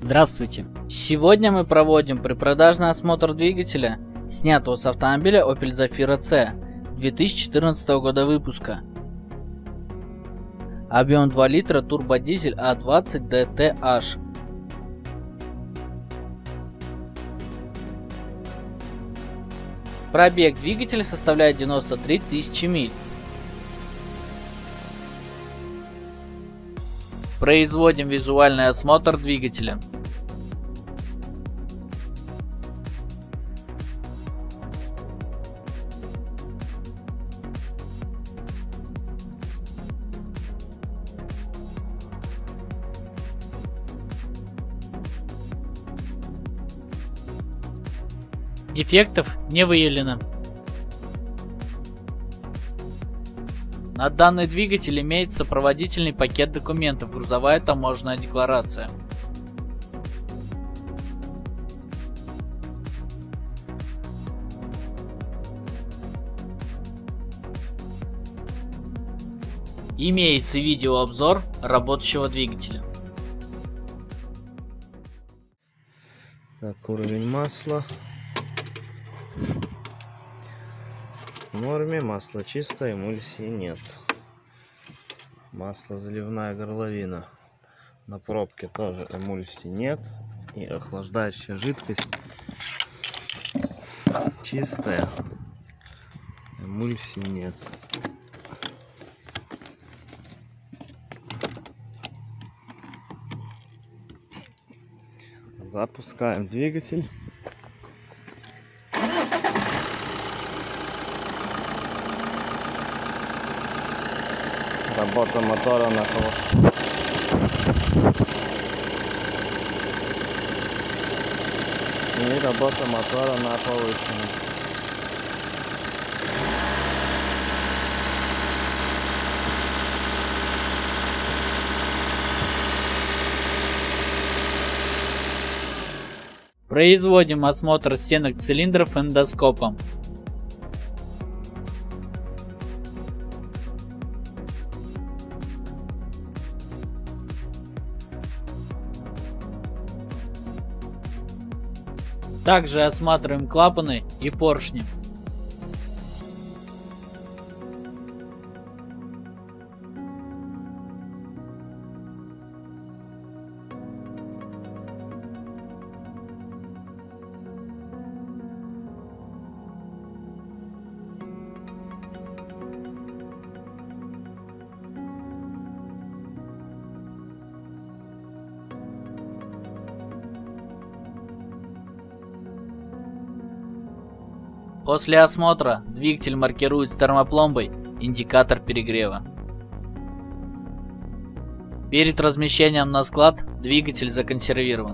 Здравствуйте! Сегодня мы проводим предпродажный осмотр двигателя, снятого с автомобиля Opel Zafira C 2014 года выпуска. Объем 2 литра, турбодизель A20 DTH. Пробег двигателя составляет 93 тысячи миль. Производим визуальный осмотр двигателя. Дефектов не выявлено. На данный двигатель имеется сопроводительный пакет документов, грузовая таможенная декларация. Имеется видеообзор работающего двигателя. Так, уровень масла в норме, масло чистое, эмульсии нет. Масло заливная горловина, на пробке тоже эмульсии нет, и охлаждающая жидкость чистая, эмульсии нет. Запускаем двигатель. Работа мотора на холостом. И работа мотора на повышенном. Производим осмотр стенок цилиндров эндоскопом. Также осматриваем клапаны и поршни. После осмотра двигатель маркирует термопломбой индикатор перегрева. Перед размещением на склад двигатель законсервирован.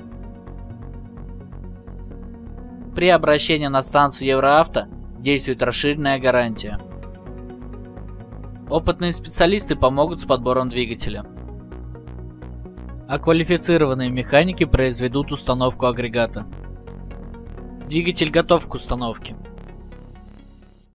При обращении на станцию Евроавто действует расширенная гарантия. Опытные специалисты помогут с подбором двигателя, а квалифицированные механики произведут установку агрегата. Двигатель готов к установке.